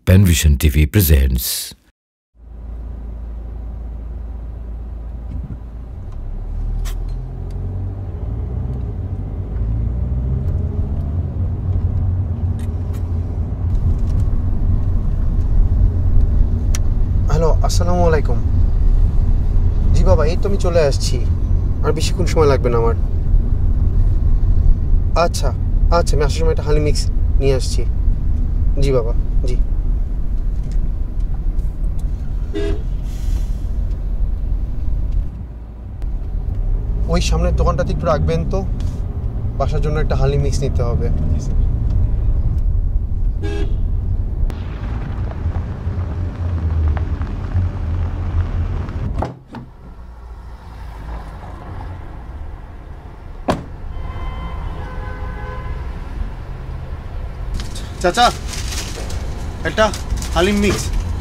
Penvision TV presents. Hello, আসসালামু আলাইকুম। জি বাবা, এই তো আমি চলে আসছি, আর বেশিক্ষণ সময় লাগবে না আমার। আচ্ছা আচ্ছা, আমি আসার সময় একটা হানি মিক্স নিয়ে আসছি। জি বাবা, জি। ওই সামনের দোকানটাতে একটু রাখবেন তো, বাসার জন্য একটা হানি মিক্স নিতে হবে। চাচা, একটা হালিম মিক্স।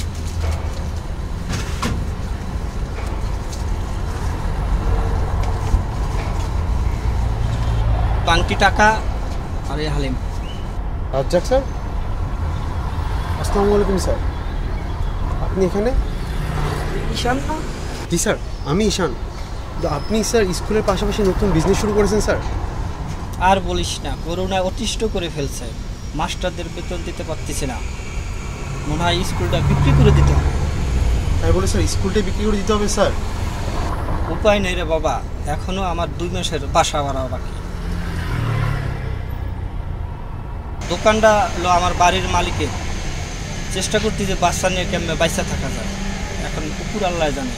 বাংটি টাকা আর এই হালিম। রাজ্জাক স্যার, আসসালামু আলাইকুম স্যার। আপনি এখানে? ঈশান না? জি স্যার, আমি ঈশান। তো আপনি স্যার স্কুলের পাশাপাশি নতুন বিজনেস শুরু করেছেন স্যার? আর বলিস না, করোনায় অতিষ্ঠ করে ফেলছে। মাস্টারদের বেতন দিতে পারতেছে না, মনে হয় স্কুলটা বিক্রি করে দিতে হবে। তাই বলে স্যার স্কুলটাই বিক্রি করে দিতে হবে স্যার? উপায় নেই রে বাবা, এখনো আমার 2 মাসের বাসা ভাড়া বাকি। দোকানটা হলো আমার বাড়ির মালিকের। চেষ্টা করতে যে বাচ্চা নিয়ে কেমনে বাইসা থাকা যায়, এখন কুকুর আল্লাহ জানে।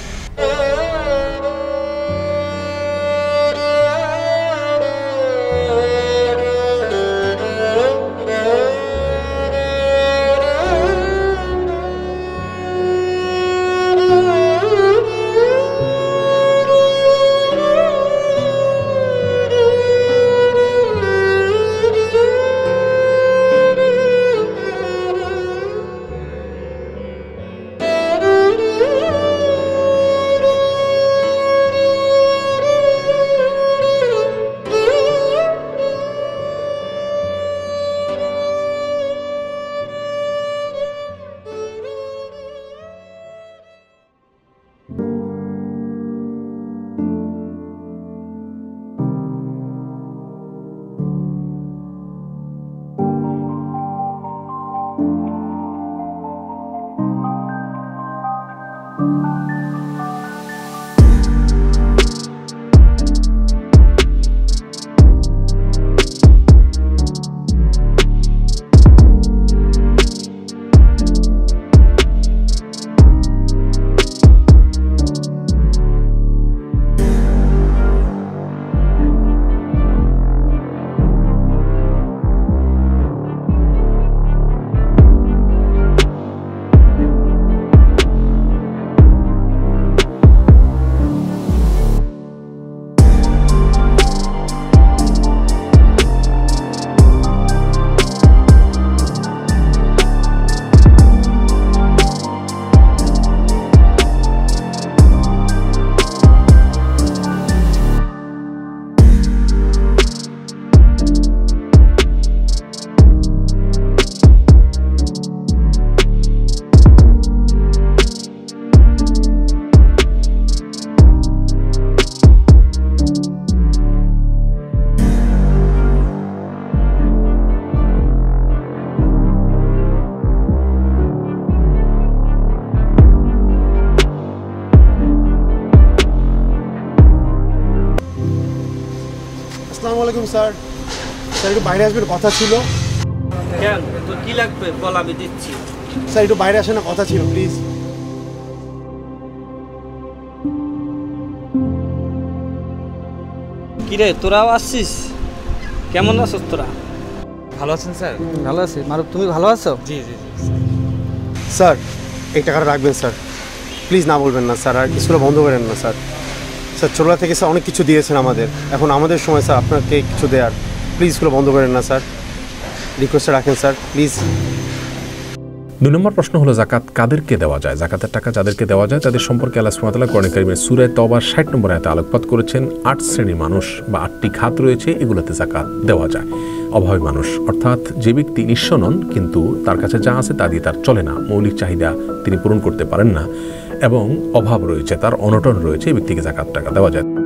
আসসালামু আলাইকুম স্যার। স্যার একটু বাইরে আসবেন, কথা ছিল। কেন, তোর কি লাগবে বল, আমি দিচ্ছি। স্যার একটু বাইরে আসেন, কথা ছিল প্লিজ। কিরে, তোরাও আসছিস? কেমন আছিস তোরা? ভালো আছেন স্যার? ভালো আছি। মারুফ, তুমি ভালো আছো? জি জি জি। স্যার এই টাকাটা রাখবেন স্যার, প্লিজ না বলবেন না স্যার, আর স্কুলে বন্ধ করেন না স্যার। স্যার ছোটবেলা থেকে স্যার অনেক কিছু দিয়েছেন আমাদের, এখন আমাদের সময় স্যার আপনাকে কিছু দেওয়ার। প্লিজ স্কুলে বন্ধ করেন না স্যার, রিকোয়েস্টটা রাখেন স্যার প্লিজ। 2 নম্বর প্রশ্ন হলো জাকাত কাদেরকে দেওয়া যায়? জাকাতের টাকা যাদেরকে দেওয়া যায় তাদের সম্পর্কে আল্লাহ সুবহানাহু ওয়া তাআলা কোরআন কারীমের সূরা তাওবার 60 নম্বর আয়াতে আলোকপাত করেছেন। 8 শ্রেণীর মানুষ বা 8টি খাত রয়েছে, এগুলোতে জাকাত দেওয়া যায়। অভাবী মানুষ, অর্থাৎ যে ব্যক্তি নিঃস্ব নন কিন্তু তার কাছে যা আছে তা দিয়ে তার চলে না, মৌলিক চাহিদা তিনি পূরণ করতে পারেন না এবং অভাব রয়েছে, তার অনটন রয়েছে, এই ব্যক্তিকে জাকাত টাকা দেওয়া যায়।